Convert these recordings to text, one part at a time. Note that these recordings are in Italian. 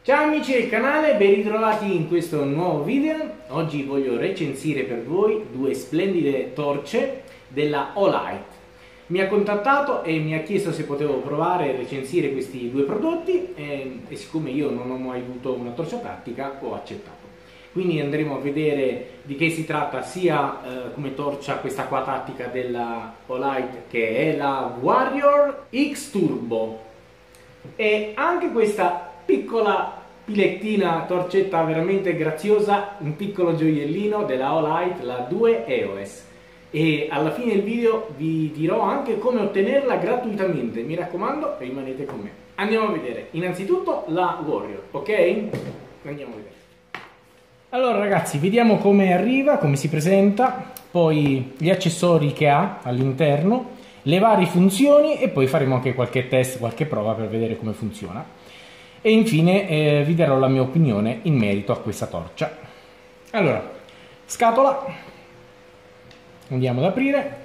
Ciao amici del canale, ben ritrovati in questo nuovo video. Oggi voglio recensire per voi due splendide torce della Olight. Mi ha contattato e mi ha chiesto se potevo provare e recensire questi due prodotti e siccome io non ho mai avuto una torcia tattica ho accettato. Quindi andremo a vedere di che si tratta sia come torcia questa qua tattica della Olight, che è la Warrior X Turbo, e anche questa piccola pilettina torcetta veramente graziosa, un piccolo gioiellino della Olight, la 2 EOS. E alla fine del video vi dirò anche come ottenerla gratuitamente, mi raccomando rimanete con me. Andiamo a vedere innanzitutto la Warrior, ok? Andiamo a vedere. Allora ragazzi, vediamo come arriva, come si presenta, poi gli accessori che ha all'interno, le varie funzioni e poi faremo anche qualche test, qualche prova per vedere come funziona. E infine vi darò la mia opinione in merito a questa torcia. Allora, scatola, andiamo ad aprire,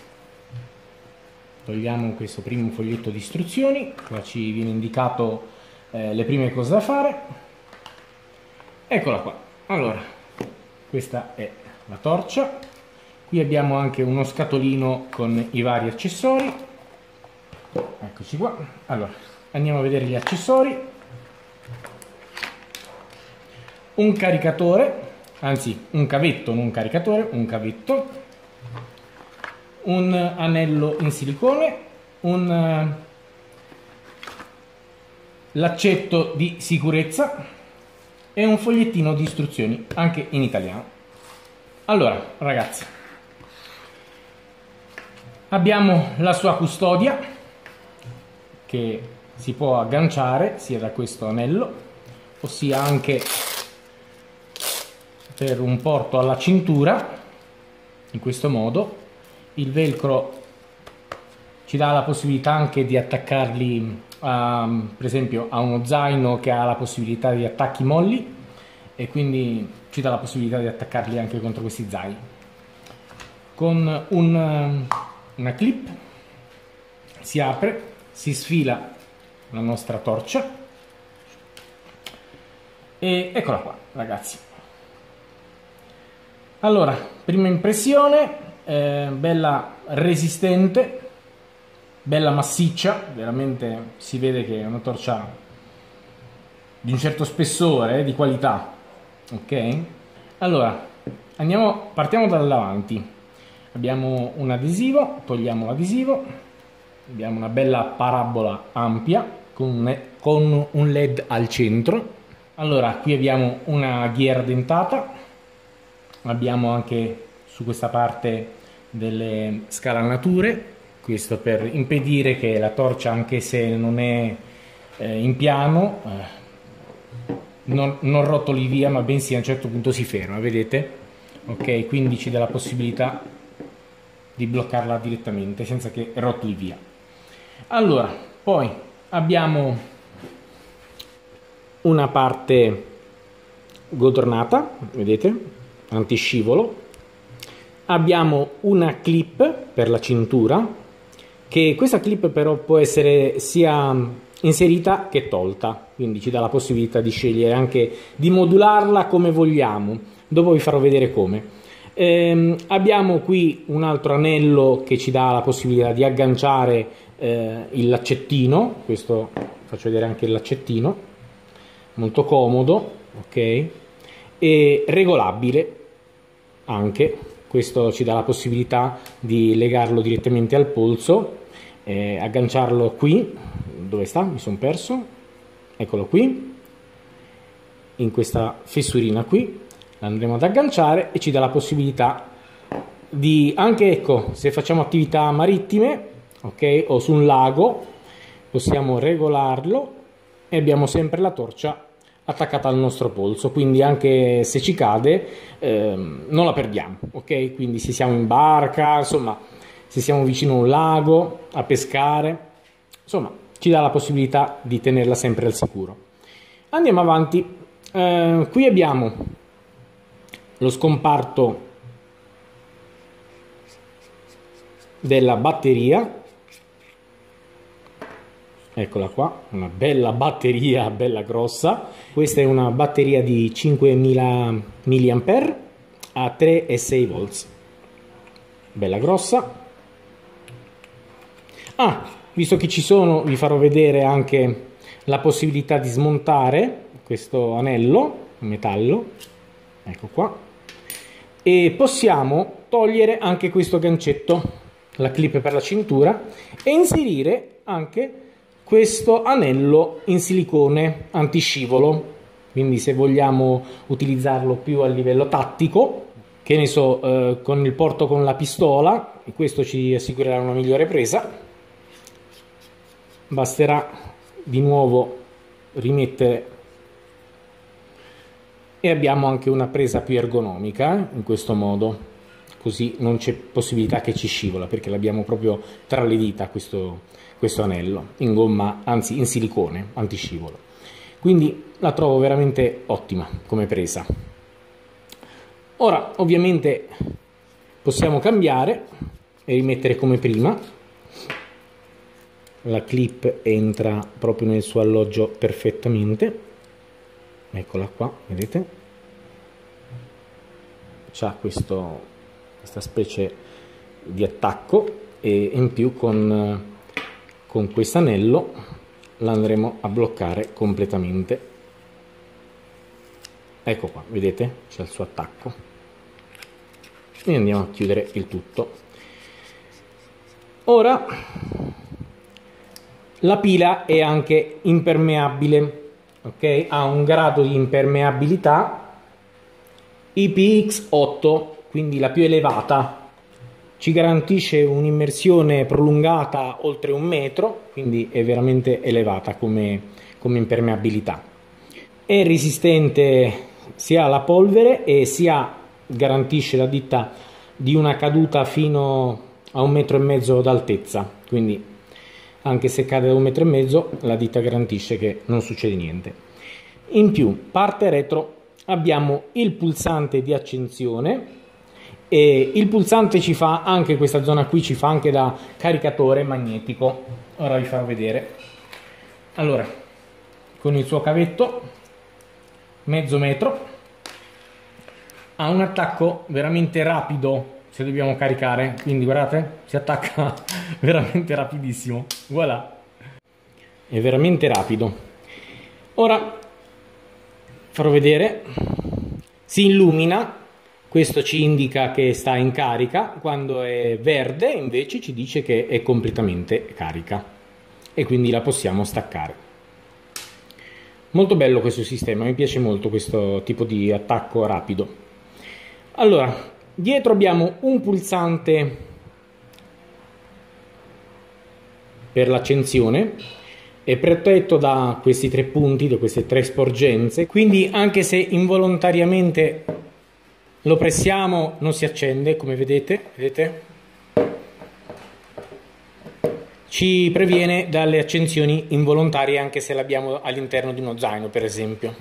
togliamo questo primo foglietto di istruzioni, qua ci viene indicato le prime cose da fare. Eccola qua. Allora, questa è la torcia, qui abbiamo anche uno scatolino con i vari accessori, eccoci qua. Allora, andiamo a vedere gli accessori, un caricatore, anzi un cavetto, non un caricatore, un cavetto, un anello in silicone, l'accetto di sicurezza e un fogliettino di istruzioni anche in italiano. Allora ragazzi, abbiamo la sua custodia che si può agganciare sia da questo anello, ossia anche per un porto alla cintura. In questo modo il velcro ci dà la possibilità anche di attaccarli per esempio a uno zaino che ha la possibilità di attacchi molli, e quindi ci dà la possibilità di attaccarli anche contro questi zaini. Con una clip si apre, si sfila la nostra torcia e eccola qua ragazzi. Allora, prima impressione, bella resistente, bella massiccia, veramente si vede che è una torcia di un certo spessore, di qualità, ok? Allora, partiamo dal davanti. Abbiamo un adesivo, togliamo l'adesivo, abbiamo una bella parabola ampia con un LED al centro. Allora, qui abbiamo una ghiera dentata, abbiamo anche su questa parte delle scalanature, questo per impedire che la torcia, anche se non è in piano, non rotoli via, ma bensì a un certo punto si ferma, vedete? Ok, quindi ci dà la possibilità di bloccarla direttamente senza che rotoli via. Allora, poi abbiamo una parte godornata, vedete? Antiscivolo. Abbiamo una clip per la cintura, che questa clip però può essere sia inserita che tolta, quindi ci dà la possibilità di scegliere anche di modularla come vogliamo. Dopo vi farò vedere come. Abbiamo qui un altro anello che ci dà la possibilità di agganciare il laccettino, questo faccio vedere anche il laccettino, molto comodo, ok, e regolabile anche. Questo ci dà la possibilità di legarlo direttamente al polso, agganciarlo qui, dove sta? Mi sono perso, eccolo qui, in questa fessurina qui, andremo ad agganciare e ci dà la possibilità di, anche ecco, se facciamo attività marittime, ok, o su un lago, possiamo regolarlo e abbiamo sempre la torcia attaccata al nostro polso, quindi anche se ci cade non la perdiamo, ok? Quindi se siamo in barca, insomma, se siamo vicino a un lago a pescare, insomma, ci dà la possibilità di tenerla sempre al sicuro. Andiamo avanti. Qui abbiamo lo scomparto della batteria, Eccola qua, una bella batteria, bella grossa. Questa è una batteria di 5000 mAh a 3,6 volts. Bella grossa. Visto che ci sono, vi farò vedere anche la possibilità di smontare questo anello in metallo. Ecco qua. E possiamo togliere anche questo gancetto, la clip per la cintura, e inserire anche questo anello in silicone antiscivolo. Quindi se vogliamo utilizzarlo più a livello tattico, che ne so, con il porto con la pistola, e questo ci assicurerà una migliore presa, basterà di nuovo rimettere e abbiamo anche una presa più ergonomica in questo modo, così non c'è possibilità che ci scivola, perché l'abbiamo proprio tra le dita questo anello in gomma, anzi in silicone antiscivolo. Quindi la trovo veramente ottima come presa. Ora ovviamente possiamo cambiare e rimettere come prima. La clip entra proprio nel suo alloggio perfettamente. Eccola qua, vedete? C'ha questa specie di attacco, e in più con questo anello l'andremo a bloccare completamente. Ecco qua, vedete? C'è il suo attacco. E andiamo a chiudere il tutto. Ora la pila è anche impermeabile. Ok, ha un grado di impermeabilità IPX8, quindi la più elevata. Ci garantisce un'immersione prolungata oltre 1 metro, quindi è veramente elevata come impermeabilità. È resistente sia alla polvere e sia garantisce la ditta di una caduta fino a 1,5 metri d'altezza, quindi anche se cade da 1,5 metri la ditta garantisce che non succede niente. In più, parte retro, abbiamo il pulsante di accensione, e il pulsante ci fa anche, questa zona qui ci fa anche da caricatore magnetico. Ora vi farò vedere. Allora, con il suo cavetto mezzo metro, ha un attacco veramente rapido se dobbiamo caricare, quindi guardate, si attacca veramente rapidissimo. Voilà, è veramente rapido. Ora farò vedere, si illumina, questo ci indica che sta in carica, quando è verde invece ci dice che è completamente carica e quindi la possiamo staccare. Molto bello questo sistema, mi piace molto questo tipo di attacco rapido. Allora, dietro abbiamo un pulsante per l'accensione, è protetto da questi 3 punti, da queste 3 sporgenze, quindi anche se involontariamente lo pressiamo non si accende, come vedete? Ci previene dalle accensioni involontarie anche se l'abbiamo all'interno di uno zaino, per esempio.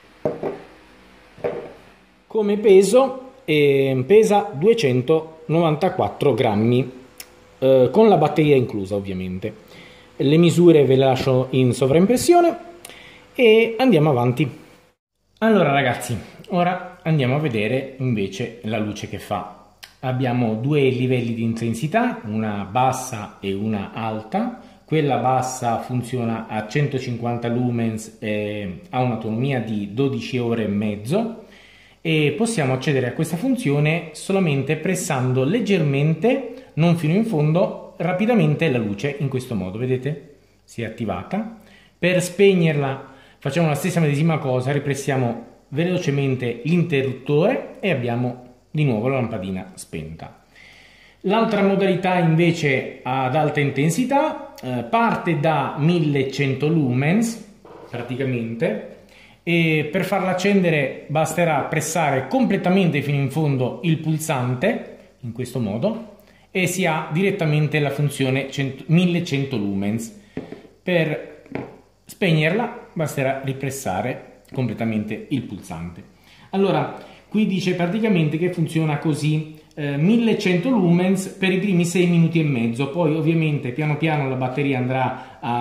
Come peso pesa 294 grammi, con la batteria inclusa ovviamente. Le misure ve le lascio in sovraimpressione e andiamo avanti. Allora ragazzi, ora andiamo a vedere invece la luce che fa. Abbiamo 2 livelli di intensità, una bassa e una alta. Quella bassa funziona a 150 lumens e ha un'autonomia di 12 ore e mezzo. E possiamo accedere a questa funzione solamente pressando leggermente, non fino in fondo, rapidamente la luce in questo modo, vedete? Si è attivata. Per spegnerla facciamo la stessa medesima cosa, ripressiamo velocemente l'interruttore e abbiamo di nuovo la lampadina spenta. L'altra modalità invece ad alta intensità parte da 1100 lumens praticamente. E per farla accendere basterà pressare completamente fino in fondo il pulsante in questo modo e si ha direttamente la funzione 1100 lumens. Per spegnerla basterà ripressare completamente il pulsante. Allora qui dice praticamente che funziona così, 1100 lumens per i primi 6 minuti e mezzo, poi ovviamente piano piano la batteria andrà a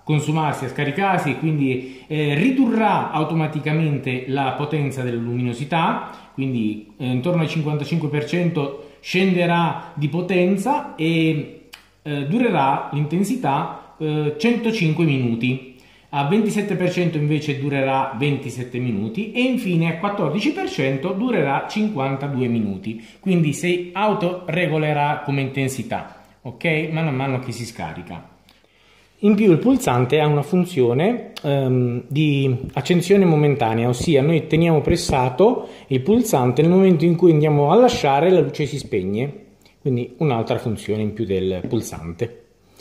consumarsi, a scaricarsi, e quindi ridurrà automaticamente la potenza della luminosità, quindi intorno al 55% scenderà di potenza e durerà l'intensità 105 minuti. A 27% invece durerà 27 minuti e infine a 14% durerà 52 minuti, quindi si autoregolerà come intensità, ok? Man mano che si scarica. In più il pulsante ha una funzione di accensione momentanea, ossia noi teniamo pressato il pulsante nel momento in cui andiamo a lasciare, la luce si spegne, quindi un'altra funzione in più del pulsante.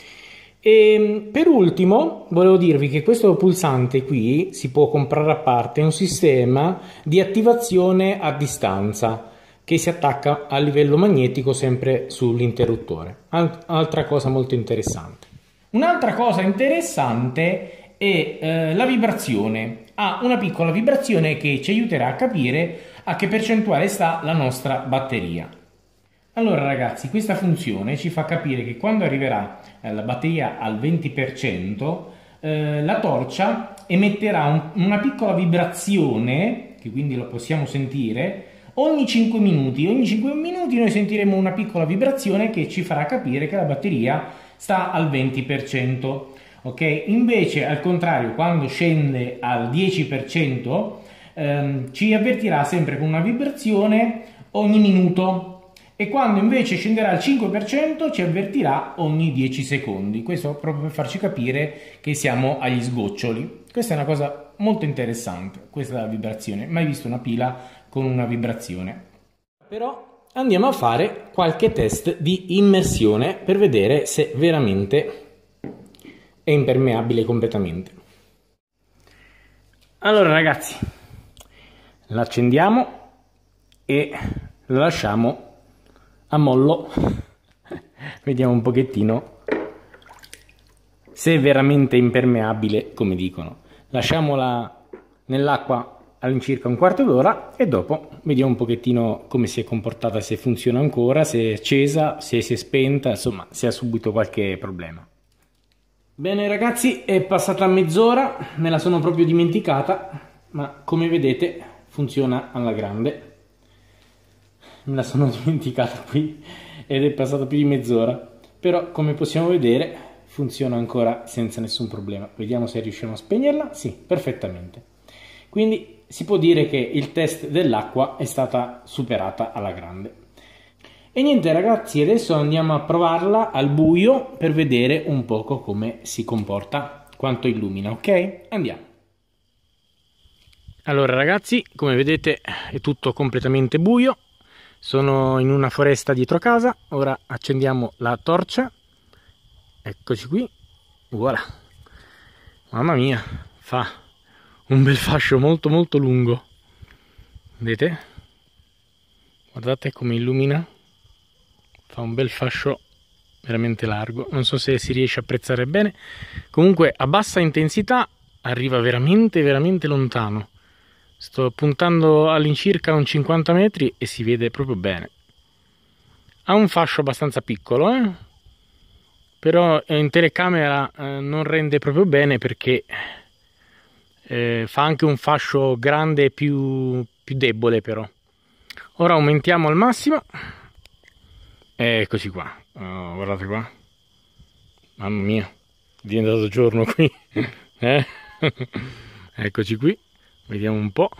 E per ultimo volevo dirvi che questo pulsante qui si può comprare a parte, è un sistema di attivazione a distanza che si attacca a livello magnetico sempre sull'interruttore. Altra cosa molto interessante. Un'altra cosa interessante è la vibrazione. Ha una piccola vibrazione che ci aiuterà a capire a che percentuale sta la nostra batteria. Allora ragazzi, questa funzione ci fa capire che quando arriverà la batteria al 20%, la torcia emetterà una piccola vibrazione, che quindi lo possiamo sentire, ogni 5 minuti. Ogni 5 minuti noi sentiremo una piccola vibrazione che ci farà capire che la batteria sta al 20%. Ok? Invece, al contrario, quando scende al 10%, ci avvertirà sempre con una vibrazione ogni minuto. E quando invece scenderà al 5% ci avvertirà ogni 10 secondi. Questo proprio per farci capire che siamo agli sgoccioli. Questa è una cosa molto interessante, questa è la vibrazione. Mai visto una pila con una vibrazione. Però andiamo a fare qualche test di immersione per vedere se veramente è impermeabile completamente. Allora ragazzi, l'accendiamo e la lasciamo a mollo. Vediamo un pochettino se è veramente impermeabile come dicono. Lasciamola nell'acqua all'incirca un quarto d'ora e dopo vediamo un pochettino come si è comportata, se funziona ancora, se è accesa, se si è spenta, insomma se ha subito qualche problema. Bene ragazzi, è passata mezz'ora, me la sono proprio dimenticata, ma come vedete funziona alla grande. Me la sono dimenticata qui ed è passata più di mezz'ora, però come possiamo vedere funziona ancora senza nessun problema. Vediamo se riusciamo a spegnerla. Sì, perfettamente. Quindi si può dire che il test dell'acqua è stata superata alla grande. E niente ragazzi, adesso andiamo a provarla al buio per vedere un poco come si comporta, quanto illumina, ok? Andiamo. Allora ragazzi, come vedete è tutto completamente buio. Sono in una foresta dietro casa, ora accendiamo la torcia, eccoci qui, voilà, mamma mia, fa un bel fascio molto molto lungo, vedete? Guardate come illumina, fa un bel fascio veramente largo, non so se si riesce a apprezzare bene, comunque a bassa intensità arriva veramente veramente lontano. Sto puntando all'incirca un 50 metri e si vede proprio bene. Ha un fascio abbastanza piccolo, però in telecamera non rende proprio bene perché fa anche un fascio grande e più debole però. Ora aumentiamo al massimo. Eccoci qua. Oh, guardate qua. Mamma mia, è diventato giorno qui. Eccoci qui. Vediamo un po'.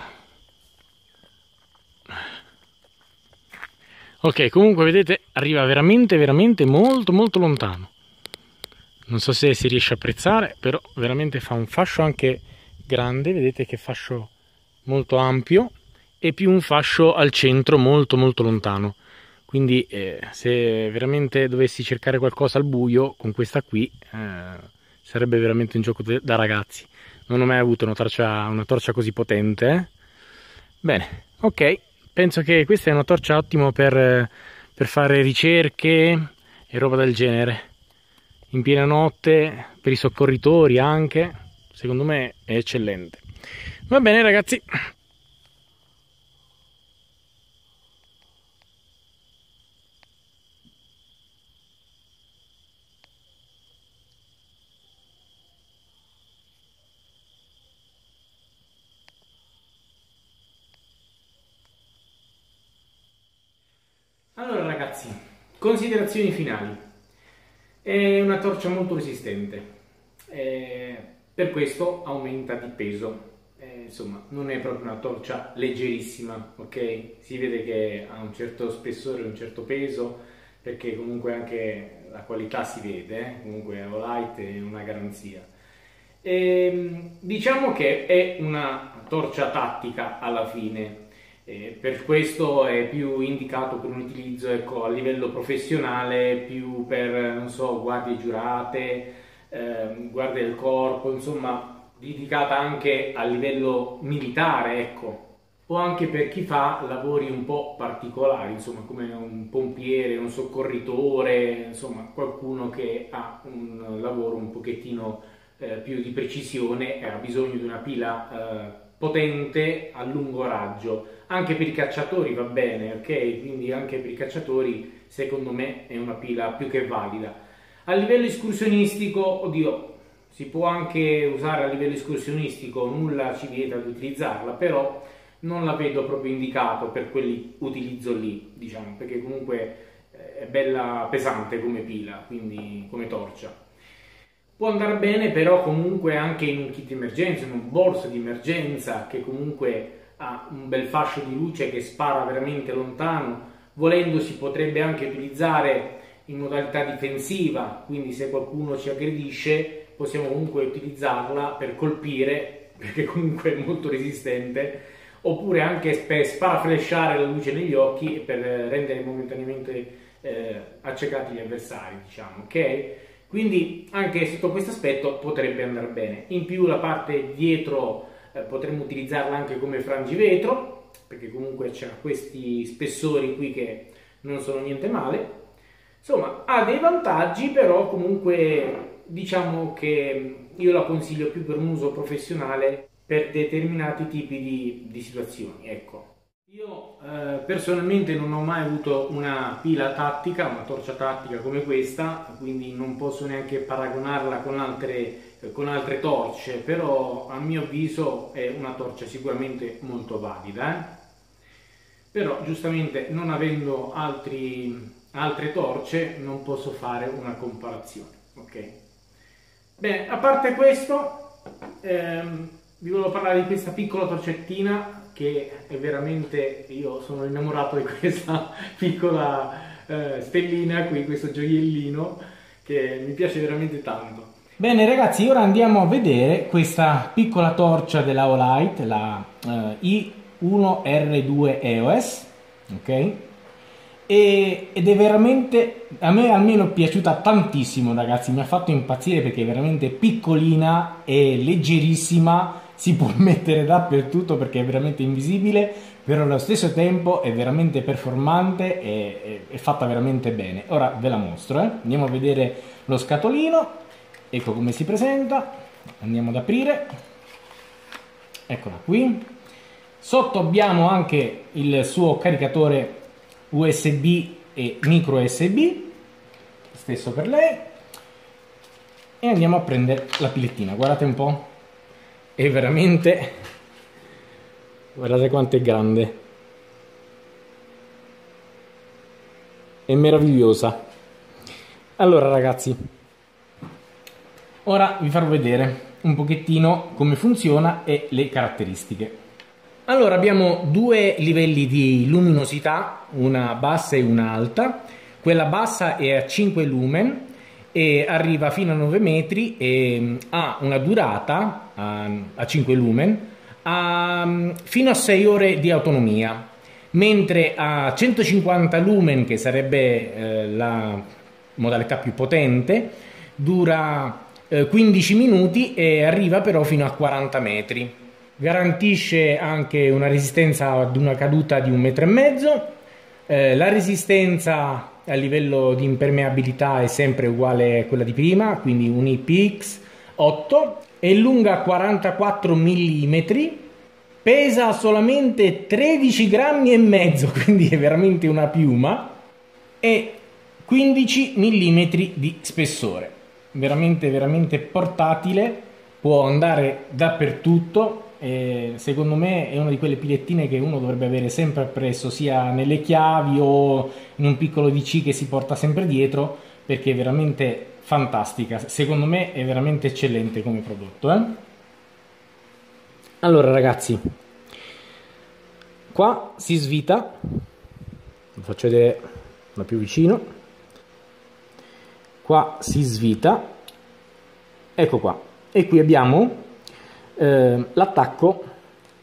Ok, comunque vedete arriva veramente veramente molto molto lontano. Non so se si riesce a apprezzare, però veramente fa un fascio anche grande, vedete che fascio molto ampio e più un fascio al centro molto molto lontano. Quindi se veramente dovessi cercare qualcosa al buio con questa qui sarebbe veramente un gioco da ragazzi. Non ho mai avuto una torcia così potente. Bene, ok, penso che questa è una torcia ottima per fare ricerche e roba del genere. In piena notte, per i soccorritori anche, secondo me è eccellente. Va bene ragazzi. ragazzi, considerazioni finali. È una torcia molto resistente, per questo aumenta di peso. Insomma, non è proprio una torcia leggerissima, ok? Si vede che ha un certo spessore, un certo peso, perché comunque anche la qualità si vede, comunque Aolight è una garanzia. Diciamo che è una torcia tattica alla fine, per questo è più indicato per un utilizzo, ecco, a livello professionale, più per, non so, guardie giurate, guardie del corpo, insomma, dedicata anche a livello militare, ecco, o anche per chi fa lavori un po' particolari, insomma, come un pompiere, un soccorritore, insomma, qualcuno che ha un lavoro un pochettino più di precisione e ha bisogno di una pila potente a lungo raggio. Anche per i cacciatori va bene, ok? Quindi anche per i cacciatori secondo me è una pila più che valida. A livello escursionistico, oddio, si può anche usare a livello escursionistico, nulla ci vieta di utilizzarla, però non la vedo proprio indicato per quell'utilizzo lì, diciamo, perché comunque è bella pesante come pila, quindi come torcia. Può andare bene però comunque anche in un kit di emergenza, in un borso di emergenza che comunque ha un bel fascio di luce che spara veramente lontano. Volendo si potrebbe anche utilizzare in modalità difensiva, quindi se qualcuno ci aggredisce possiamo comunque utilizzarla per colpire, perché comunque è molto resistente, oppure anche per sparaflesciare la luce negli occhi e per rendere momentaneamente accecati gli avversari, diciamo, ok? Quindi anche sotto questo aspetto potrebbe andare bene. In più la parte dietro potremmo utilizzarla anche come frangivetro, perché comunque c'ha questi spessori qui che non sono niente male. Insomma, ha dei vantaggi, però comunque diciamo che io la consiglio più per un uso professionale per determinati tipi di situazioni, ecco. Io personalmente non ho mai avuto una pila tattica, una torcia tattica come questa, quindi non posso neanche paragonarla con altre torce, però a mio avviso è una torcia sicuramente molto valida. Però giustamente non avendo altre torce non posso fare una comparazione, ok? Bene, a parte questo, vi volevo parlare di questa piccola torcettina che è veramente, io sono innamorato di questa piccola stellina qui, questo gioiellino che mi piace veramente tanto. Bene ragazzi, ora andiamo a vedere questa piccola torcia della Aolight, la I1R2 EOS, ok? Ed è veramente, a me almeno è piaciuta tantissimo ragazzi, mi ha fatto impazzire perché è veramente piccolina e leggerissima, si può mettere dappertutto perché è veramente invisibile, però allo stesso tempo è veramente performante e è fatta veramente bene. Ora ve la mostro, andiamo a vedere lo scatolino, ecco come si presenta, andiamo ad aprire, eccola qui. Sotto abbiamo anche il suo caricatore USB e micro USB, stesso per lei, e andiamo a prendere la pilettina. Guardate un po', è veramente, guardate quanto è grande, è meravigliosa. Allora ragazzi, ora vi farò vedere un pochettino come funziona e le caratteristiche. Allora abbiamo due livelli di luminosità, una bassa e una alta. Quella bassa è a 5 lumen e arriva fino a 9 metri e ha una durata a 5 lumen fino a 6 ore di autonomia, mentre a 150 lumen, che sarebbe la modalità più potente, dura 15 minuti e arriva però fino a 40 metri. Garantisce anche una resistenza ad una caduta di 1,5 metri. La resistenza a livello di impermeabilità è sempre uguale a quella di prima, quindi un IPX8, è lunga 44 mm, pesa solamente 13,5 grammi, quindi è veramente una piuma, e 15 mm di spessore, veramente portatile, può andare dappertutto. e secondo me è una di quelle pilettine che uno dovrebbe avere sempre appresso, sia nelle chiavi o in un piccolo DC che si porta sempre dietro, perché è veramente fantastica. Secondo me è veramente eccellente come prodotto, eh? Allora ragazzi, qua si svita, vi faccio vedere da più vicino, qua si svita, ecco qua, e qui abbiamo l'attacco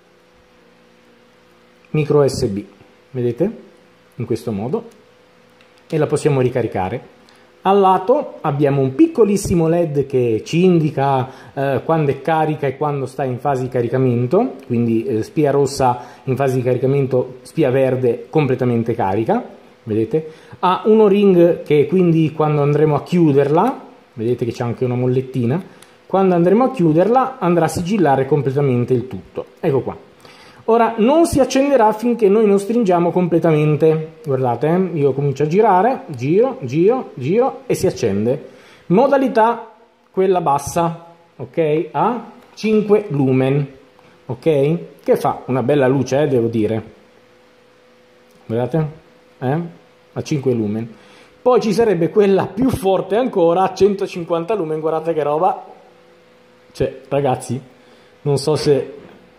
micro USB, vedete? In questo modo, e la possiamo ricaricare. Al lato abbiamo un piccolissimo LED che ci indica quando è carica e quando sta in fase di caricamento, quindi spia rossa in fase di caricamento, spia verde completamente carica, vedete? Ha un O-ring che quindi quando andremo a chiuderla, vedete che c'è anche una mollettina, quando andremo a chiuderla andrà a sigillare completamente il tutto. Ecco qua. Ora non si accenderà finché noi non stringiamo completamente. Guardate, io comincio a girare, giro, giro, giro e si accende. Modalità quella bassa, ok? A 5 lumen, ok? Che fa una bella luce, devo dire. Guardate, a 5 lumen. Poi ci sarebbe quella più forte ancora a 150 lumen, guardate che roba. Cioè, ragazzi, non so se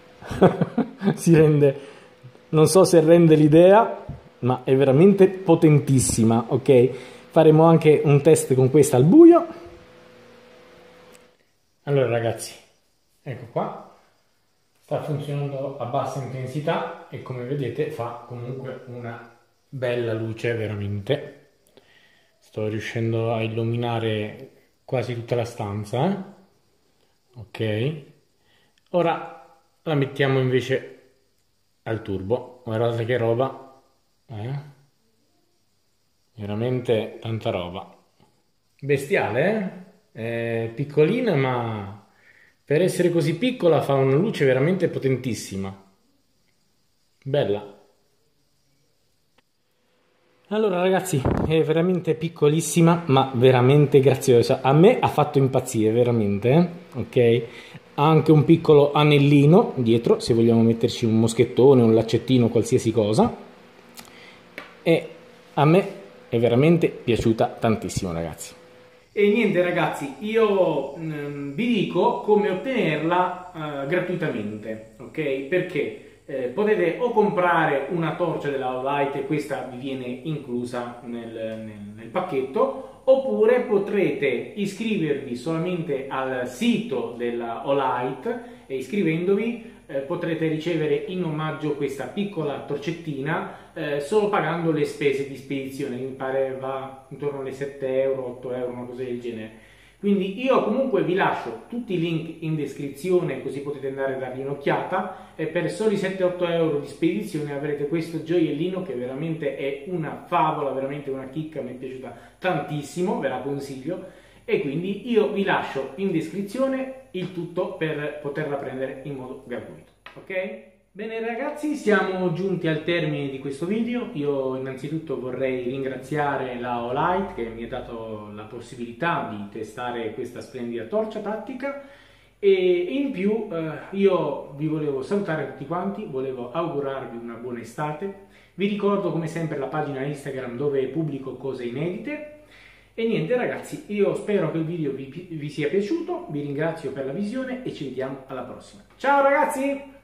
non so se rende l'idea, ma è veramente potentissima, ok? Faremo anche un test con questa al buio. Allora ragazzi, ecco qua, sta funzionando a bassa intensità e come vedete fa comunque una bella luce veramente. Sto riuscendo a illuminare quasi tutta la stanza, ok? Ora la mettiamo invece al turbo, guardate che roba, veramente tanta roba, bestiale, è piccolina ma per essere così piccola fa una luce veramente potentissima, bella. Allora ragazzi, è veramente piccolissima ma veramente graziosa, a me ha fatto impazzire veramente, ok? Ha anche un piccolo anellino dietro se vogliamo metterci un moschettone, un laccettino, qualsiasi cosa, e a me è veramente piaciuta tantissimo ragazzi. E niente ragazzi, io vi dico come ottenerla gratuitamente, ok? Perché potete o comprare una torcia della Olight e questa vi viene inclusa nel pacchetto, oppure potrete iscrivervi solamente al sito della Olight e iscrivendovi potrete ricevere in omaggio questa piccola torcettina solo pagando le spese di spedizione, mi pare va intorno alle 7 euro, 8 euro, una cosa del genere. Quindi io comunque vi lascio tutti i link in descrizione così potete andare a dargli un'occhiata e per soli 7-8 euro di spedizione avrete questo gioiellino che veramente è una favola, veramente una chicca, mi è piaciuta tantissimo, ve la consiglio e quindi io vi lascio in descrizione il tutto per poterla prendere in modo gratuito, ok? Bene ragazzi, siamo giunti al termine di questo video. Io innanzitutto vorrei ringraziare la Olight che mi ha dato la possibilità di testare questa splendida torcia tattica e in più io vi volevo salutare tutti quanti, volevo augurarvi una buona estate. Vi ricordo come sempre la pagina Instagram dove pubblico cose inedite. E niente ragazzi, io spero che il video vi sia piaciuto, vi ringrazio per la visione e ci vediamo alla prossima. Ciao ragazzi!